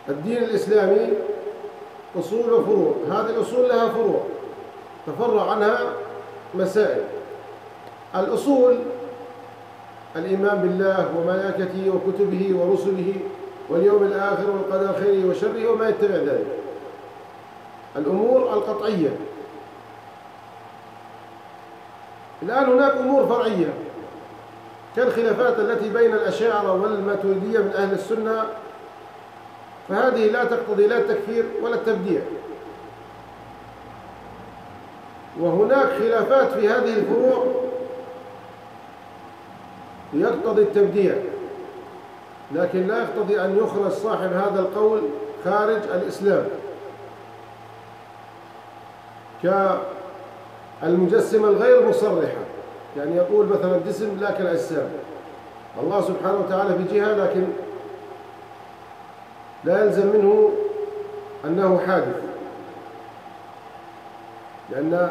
الدين الإسلامي أصول وفروع، هذه الأصول لها فروع تفرع عنها مسائل. الأصول الإيمان بالله وملائكته وكتبه ورسله واليوم الآخر والقدر خيره وشره وما يتبع ذلك. الأمور القطعية. الآن هناك أمور فرعية كالخلافات التي بين الأشاعرة والماتريدية من أهل السنة، فهذه لا تقتضي لا التكفير ولا التبديع. وهناك خلافات في هذه الفروع يقتضي التبديع، لكن لا يقتضي أن يخرج صاحب هذا القول خارج الإسلام، كالمجسمة الغير مصرحة، يعني يقول مثلا الجسم لا كالأجسام، الله سبحانه وتعالى في جهة لكن لا يلزم منه أنه حادث، لأن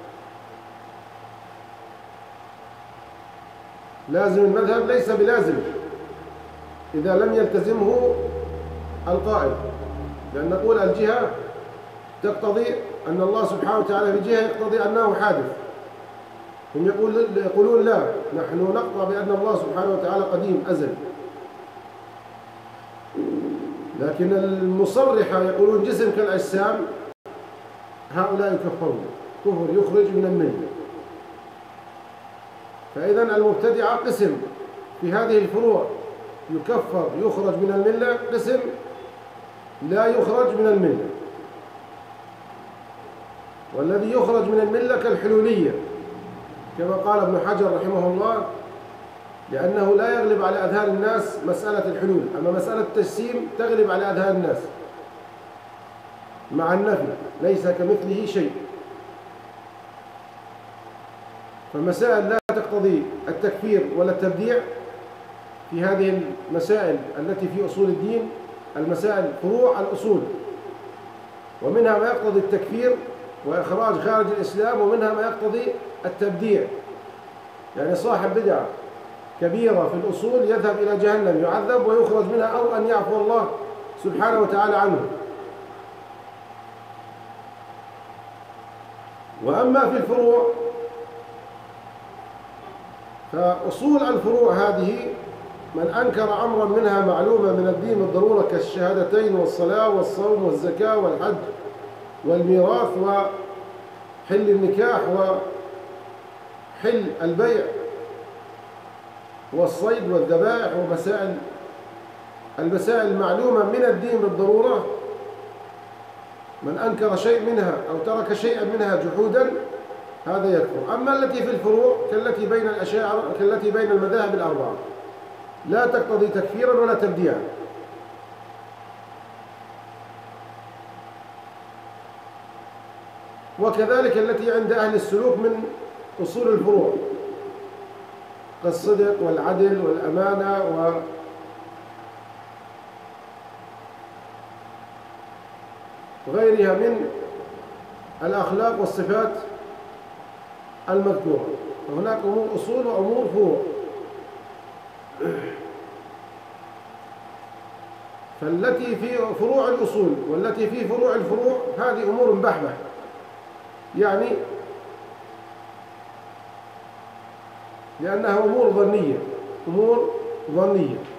لازم المذهب ليس بلازم إذا لم يلتزمه القائل، لأن نقول الجهة تقتضي أن الله سبحانه وتعالى في جهة يقتضي أنه حادث. هم يقولون لا، نحن نقطع بأن الله سبحانه وتعالى قديم أزل، لكن المصرحة يقولون جسم كالأجسام، هؤلاء يكفرون كفر يخرج من الملة. فإذا المبتدعة قسم في هذه الفروع يكفر يخرج من الملة، قسم لا يخرج من الملة. والذي يخرج من الملة كالحلولية كما قال ابن حجر رحمه الله، لأنه لا يغلب على أذهان الناس مسألة الحلول، أما مسألة التجسيم تغلب على أذهان الناس مع النفي ليس كمثله شيء. فالمسائل لا تقتضي التكفير ولا التبديع في هذه المسائل التي في أصول الدين، المسائل فروع الأصول، ومنها ما يقتضي التكفير وإخراج خارج الإسلام، ومنها ما يقتضي التبديع، يعني صاحب بدعة كبيرة في الأصول يذهب إلى جهنم يعذب ويخرج منها، أو أن يعفو الله سبحانه وتعالى عنه. وأما في الفروع فأصول الفروع هذه من أنكر أمرا منها معلومة من الدين بالضرورة كالشهادتين والصلاة والصوم والزكاة والحج والميراث وحل النكاح وحل البيع والصيد والذبائح المسائل المعلومة من الدين بالضرورة، من أنكر شيء منها أو ترك شيئا منها جحودا هذا يكفر. أما التي في الفروع كالتي بين الأشاعرة كالتي بين المذاهب الأربعة لا تقتضي تكفيرا ولا تبديعا. وكذلك التي عند أهل السلوك من أصول الفروع كالصدق والعدل والأمانة وغيرها من الأخلاق والصفات المذكورة. فهناك أمور أصول وأمور فروع. فالتي في فروع الأصول والتي في فروع الفروع هذه أمور بحبة، يعني لأنها أمور ظنية